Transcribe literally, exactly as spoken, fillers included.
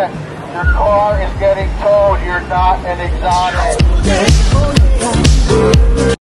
Florida, your car is getting towed. You're not an exotic.